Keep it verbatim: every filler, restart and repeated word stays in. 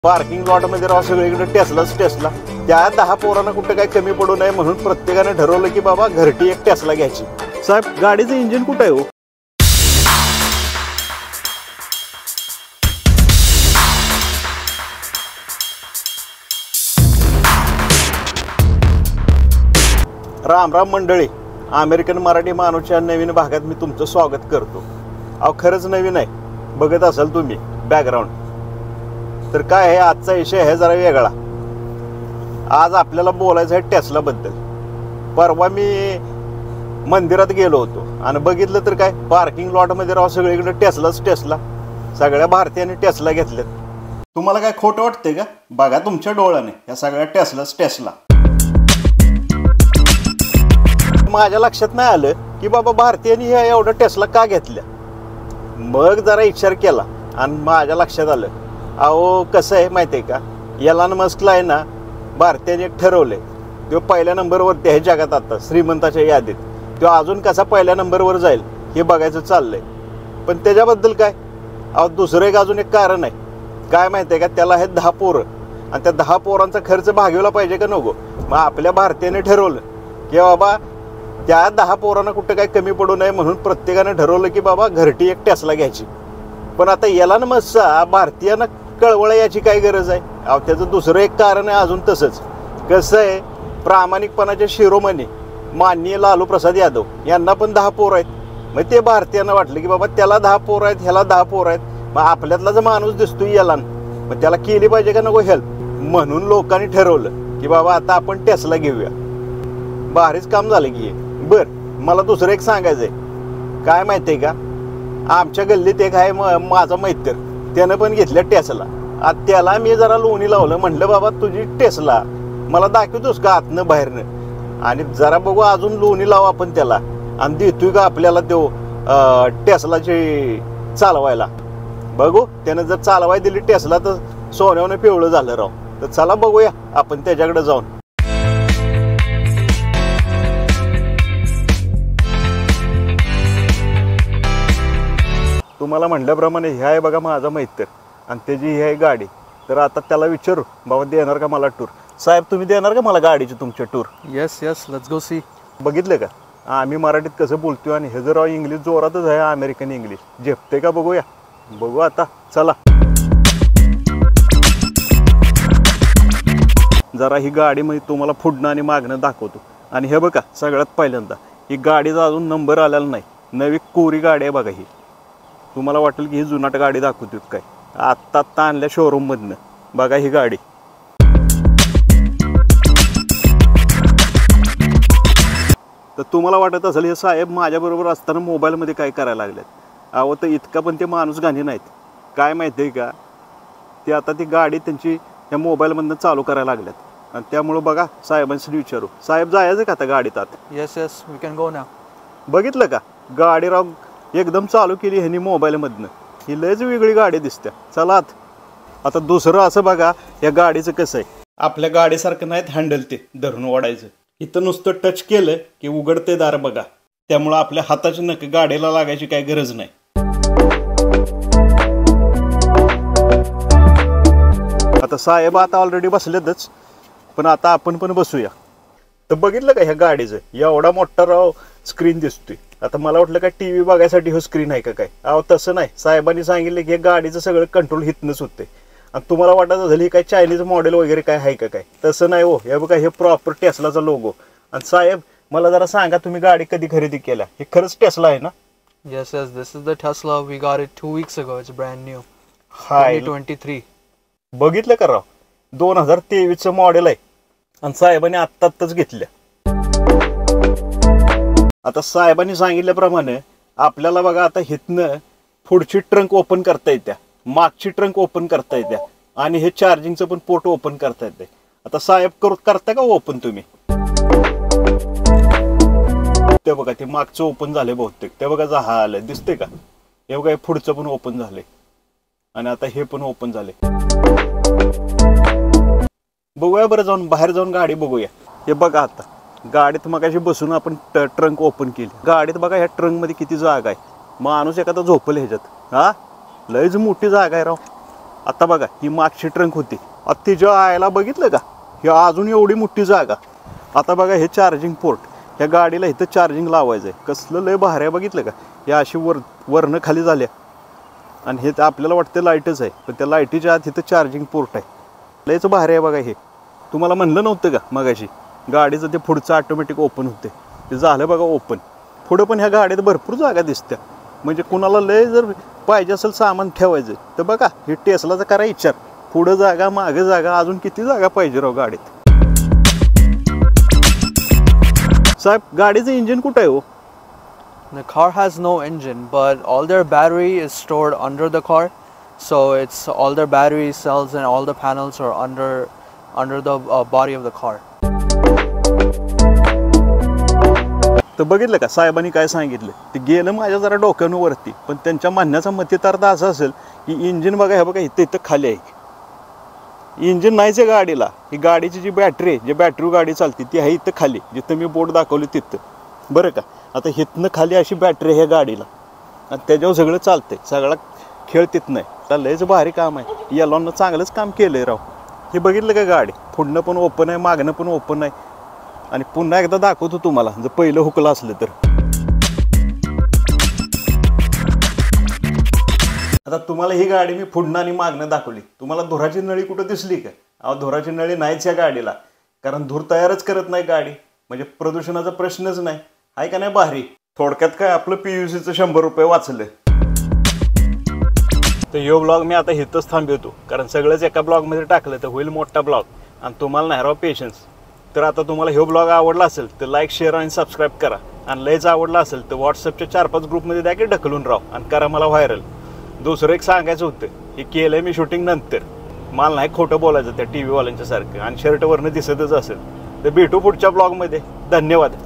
Parking lot मध्ये राव सगळीकडे टेस्लाच Tesla. त्या दहा पोरांना कुठं काही कमी पडू नये म्हणून प्रत्येकाने ठरवलं की बाबा घरटी एक टेस्ला घ्यायची. साहेब गाडीचं इंजिन कुठं आहे हो? राम राम मंडळी, अमेरिकन मराठी माणूसच्या नवीन भागात मी तुमचं स्वागत करतो. अहो खरंच नवीन आहे, बघत असाल तुम्ही बॅकग्राऊंड. तर काय आहे आजचा विषय आहे जरा वेगळा. आज आपल्याला बोलायचं आहे टेस्ला बद्दल. परवा मी मंदिरात गेलो होतो आणि बघितलं तर काय पार्किंग लॉट मध्ये राव सगळीकडे टेस्लाच टेस्ला. सगळ्या भारतीयांनी टेस्ला घेतलेत. तुम्हाला काय खोटं वाटतंय का? बघा तुमच्या डोळ्याने या सगळ्या टेस्लाच टेस्ला. माझ्या लक्षात नाही आलं की बाबा भारतीयांनी ह्या एवढं टेस्ला का घेतल्या. मग जरा विचार केला आणि माझ्या लक्षात आलं, अहो कसं आहे माहिती आहे का, एलॉन मस्कला आहे ना भारतीयांनी एक ठरवलंय तो पहिल्या नंबरवरती आहे जगात आता श्रीमंताच्या यादीत. तो अजून कसा पहिल्या नंबरवर जाईल हे बघायचं चाललंय. पण त्याच्याबद्दल काय, अहो दुसरं एक अजून एक कारण आहे. काय माहिती आहे का, त्याला आहेत दहा पोरं आणि त्या दहा पोरांचा खर्च भागवला पाहिजे का नको. मग आपल्या भारतीयाने ठरवलं की बाबा त्या दहा पोरांना कुठं काही कमी पडू नये म्हणून प्रत्येकाने ठरवलं की बाबा घरटी एक टेस्ला घ्यायची. पण आता एलॉन मस्कचा भारतीयांना कळवळ याची काय गरज आहे. अहो त्याचं दुसरं एक कारण आहे अजून. तसंच कसं आहे, प्रामाणिकपणाचे शिरोमणी माननीय लालू प्रसाद यादव यांना पण दहा पोरं आहेत. मग ते भारतीयांना वाटलं की बाबा त्याला दहा पोरं आहेत, ह्याला दहा पोरं आहेत, मग आपल्यातला जो माणूस दिसतोय एलॉन, मग त्याला केली पाहिजे का नको हेल्प. म्हणून लोकांनी ठरवलं की बाबा आता आपण टेस्ला घेऊया. भारीच काम झालं की. बर मला दुसरं एक सांगायचंय. काय माहितीये का, आमच्या गल्लीत एक आहे माझा मैत्र, त्यानं पण घेतल्या टेस्ला. आता त्याला मी जरा लोणी लावलं, म्हणलं बाबा तुझी टेस्ला मला दाखवतोस का आतनं बाहेरनं, आणि जरा बघू अजून लोणी लावा आपण त्याला आणि देतोय का आपल्याला तो टेस्लाची चालवायला. बघू त्यानं जर चालवाय दिली टेस्ला तर सोन्यानं पिवळं झालं राव. तर चला बघूया आपण त्याच्याकडे जाऊन. तुम्हाला म्हटल्याप्रमाणे ह्या आहे बघा माझा मैत्र आणि त्याची ही आहे गाडी. तर आता त्याला विचारू, बाबा देणार का मला टूर. साहेब तुम्ही देणार का मला गाडीची तुमच्या tour? Yes yes let's go see. बघितलं का आम्ही मराठीत कसं बोलतोय आणि हे जर इंग्लिश जोरातच आहे, अमेरिकन इंग्लिश झेपते का बघूया. बघू आता चला. जरा ही गाडी म्हणजे तुम्हाला पुढणं आणि मागणं दाखवतो. आणि हे बघा सगळ्यात पहिल्यांदा ही गाडीचा अजून नंबर आलेला नाही, नवी कोरी गाडी आहे बघा ही. तुम्हाला वाटेल की ही जुनाट गाडी दाखवतो काय, आत्ता आत्ता आणल्या शोरूममधनं. बघा ही गाडी. तर तुम्हाला वाटत असेल हे साहेब माझ्याबरोबर असताना मोबाईलमध्ये काय करायला लागलेत. अहो तर इतका पण ते माणूस गाणी नाहीत. काय माहिती आहे का, ते आता ती गाडी त्यांची त्या मोबाईलमधनं चालू करायला लागल्यात आणि त्यामुळं बघा साहेबांशी विचारू. साहेब जायचं का आता गाडीत आत? Yes yes we can go now. बघितलं का गाडी राव एकदम चालू केली ह्यांनी मोबाईलमधनं. ही लयच वेगळी गाडी दिसते. चला आत. आता दुसरं असं बघा या गाडीचं कसं आहे, आपल्या गाडीसारखं नाहीत हँडल ते धरून ओढायचं. इथं नुसतं टच केलं की उघडते दार बघा. त्यामुळं आपल्या हाताची नख गाडीला लागायची काही गरज नाही. आता साहेब आता ऑलरेडी बसलेतच, पण आता आपण पण बसूया. तर बघितलं का ह्या गाडीचं एवढा मोठा राव स्क्रीन दिसतोय. आता मला वाटलं काय टी व्ही बघायसाठी हो स्क्रीन आहे का काय. अहो तसं नाही, साहेबांनी सांगितलं की हे गाडीचं सगळं कंट्रोल हितनंच होते. आणि तुम्हाला वाटत असेल ही काय चायनीज मॉडेल वगैरे काय आहे का काय, तसं नाही हो. हे बघा हे प्रॉपर टेस्लाचा लोगो. आणि साहेब मला जरा सांगा तुम्ही गाडी कधी खरेदी केल्या, हे खरंच टेस्ला आहे ना? Yes yes this is the Tesla we got it two weeks ago. It's brand new. Hi twenty three. बघितलं का राव, दोन हजार तेवीसचं मॉडेल आहे आणि साहेबांनी आत्ता आत्ताच घेतल्या. आता साहेबांनी सांगितल्याप्रमाणे आपल्याला बघा आता हिथनं पुढची ट्रंक ओपन करता येत्या, मागची ट्रंक ओपन करता येत्या आणि हे चार्जिंगचं पण पोर्ट ओपन करता येते. आता साहेब करू करता का ओपन तुम्ही? ते बघा ते मागचं ओपन झाले बहुतेक. ते बघा हा आलं दिसते का, हे बघा हे पुढचं पण ओपन झाले आणि आता हे पण ओपन झाले. बघूया बरं जाऊन बाहेर जाऊन गाडी बघूया. हे बघा आता गाडीत मगाशी बसून आपण ट्रंक ओपन केली. गाडीत बघा ह्या ट्रंक मध्ये किती जागा आहे. माणूस एखादा झोपल ह्याच्यात. हा लयच मोठी जागा आहे राव. आता बघा ही मागची ट्रंक होती, आता तिच्या आयला बघितलं का, ही अजून एवढी मोठी जागा. आता बघा हे चार्जिंग पोर्ट, ह्या गाडीला इथं चार्जिंग लावायचं आहे. कसलं लय भारी आहे बघितलं का, या अशी वर वरनं खाली झाल्या आणि हे तर आपल्याला वाटतं लाईटच आहे, पण त्या लाईटीच्या आत इथं चार्जिंग पोर्ट आहे. लयच भारी आहे बघा हे. तुम्हाला म्हणलं नव्हतं का मगाशी गाडीचं ते पुढचं ऑटोमॅटिक ओपन होते, ते झालं बघा ओपन. पुढं पण ह्या गाडीत भरपूर जागा दिसत्या, म्हणजे कुणाला लय जर पाहिजे असेल सामान ठेवायचं तर बघा हे टेस्लाचा करा विचार. पुढं जागा मागे जागा, अजून किती जागा पाहिजे राव गाडीत. साहेब गाडीचं इंजिन कुठं आहे हो? The car has no engine, but all their battery is stored under the car. So it's all their battery cells and all the panels are under under the uh, body of the car. तर बघितलं का साहेबांनी काय सांगितलं, ते गेलं माझ्या जरा डोक्यानं वरती, पण त्यांच्या म्हणण्याचा मतितार्थ असा असेल की इंजिन बघा हे बघा इथं इथं खाली आहे. इंजिन नाहीच आहे गाडीला, ही गाडीची जी बॅटरी आहे, जी बॅटरी गाडी चालते ती आहे इथं खाली, जिथं मी बोर्ड दाखवली तिथं बरं का. आता हिथनं खाली अशी बॅटरी आहे गाडीला आणि त्याच्यावर सगळं चालतंय, सगळा खेळ तिथं नाही. लयच भारी काम आहे, एलॉननं चांगलंच काम केलं आहे राव. हे बघितलं का गाडी पुढनं पण ओपन आहे, मागणं पण ओपन आहे. आणि पुन्हा एकदा दाखवतो तुम्हाला जर पहिलं हुकलं असलं तर. आता तुम्हाला ही गाडी मी पुढनं आणि मागणं दाखवली, तुम्हाला धुराची नळी कुठं दिसली का? अहो धुराची नळी नाहीच या गाडीला, कारण धूर तयारच करत नाही गाडी, म्हणजे प्रदूषणाचा प्रश्नच नाही. आहे का नाही भारी. थोडक्यात काय आपलं पीयूसीचं शंभर रुपये वाचलं. तर ह्यो ब्लॉग मी आता इथंच थांबवतो, कारण सगळंच एका ब्लॉगमध्ये टाकलं तर होईल मोठा ब्लॉग आणि तुम्हाला नाही राव पेशन्स. तर आता तुम्हाला ह्यो ब्लॉग आवडला असेल तर लाईक शेअर आणि सबस्क्राईब करा, आणि लयच आवडला असेल तर व्हॉट्सअपच्या चार पाच ग्रुपमध्ये द्या की ढकलून राव आणि करा मला व्हायरल. दुसरं एक सांगायचं होतं, हे केलंय मी शूटिंग नंतर, मला नाही खोटं बोलायचं त्या टी व्हीवाल्यांच्या सारखं, आणि शर्टवरनं दिसतच असेल. तर भेटू पुढच्या ब्लॉगमध्ये. धन्यवाद.